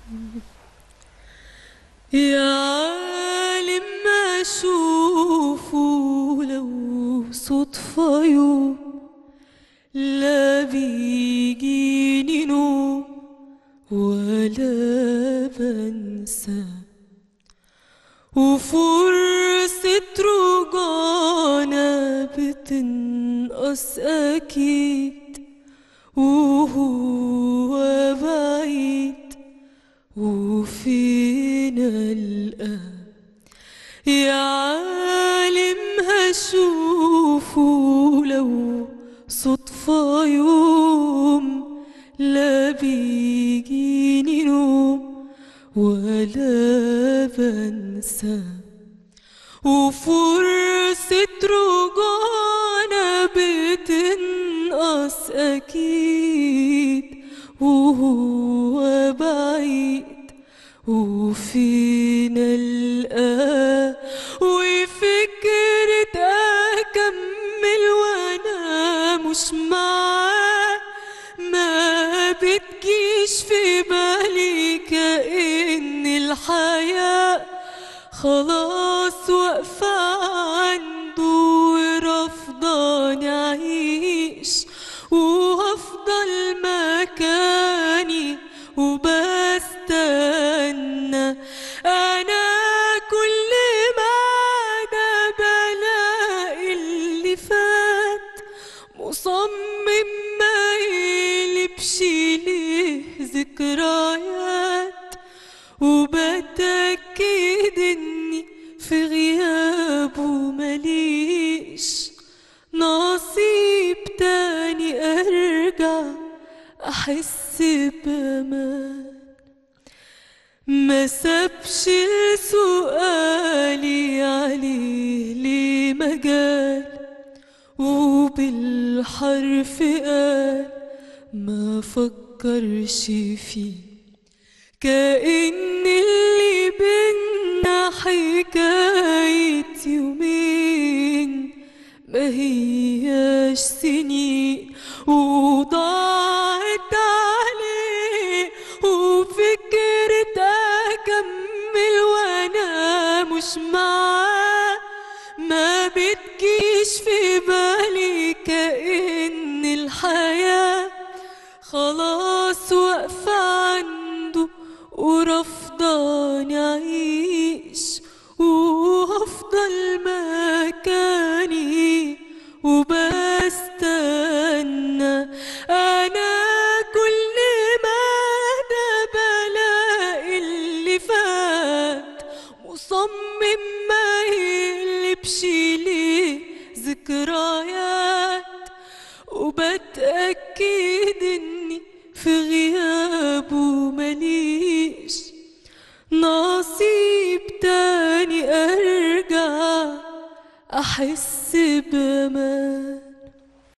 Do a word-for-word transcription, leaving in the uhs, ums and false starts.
يا عالم ما أشوفه لو صدفة يوم لا بيجيني نوم ولا بنسى، وفرصة رجعنا بتنقص أكيد وهو بعيد وفينا الآن. يا عالم هشوفه لو صدفة يوم لا بيجيني نوم ولا بنسى، وفرصة رجعنا بتنقص أكيد وهو بعيد وفينا الآن. وفكرة أكمل وأنا مش معاه ما بتجيش في بالي، كأن الحياة خلاص واقفة عنده ورافضاني أعيش، وهفضل مكاني وبستنى. أنا كل ما أنا بلاقي اللي فات مصمم ما يقلبش ليه ذكريات، وبتأكد إني في غيابه مليش نصيب تاني أرجع أحس بأمان. ما سابش لسؤالي عليه ليه مجال، وبالحرف قال ما فكرش فيه، كأن اللي بينا حكاية يومين ما هياش سنين وضاعت عليه. وفكرة أكمل وأنا مش معاه ما بتجيش في بالي، كأن الحياة خلاص واقفة عنده ورافضاني أعيش، وهفضل مكاني وبستنى. أنا كل ما أنا بلاقي اللي فات مصمم ما يقلبش ليه ذكريات، وبتأكد إني في غيابه مليش نصيب تاني أرجع أحس بأمان.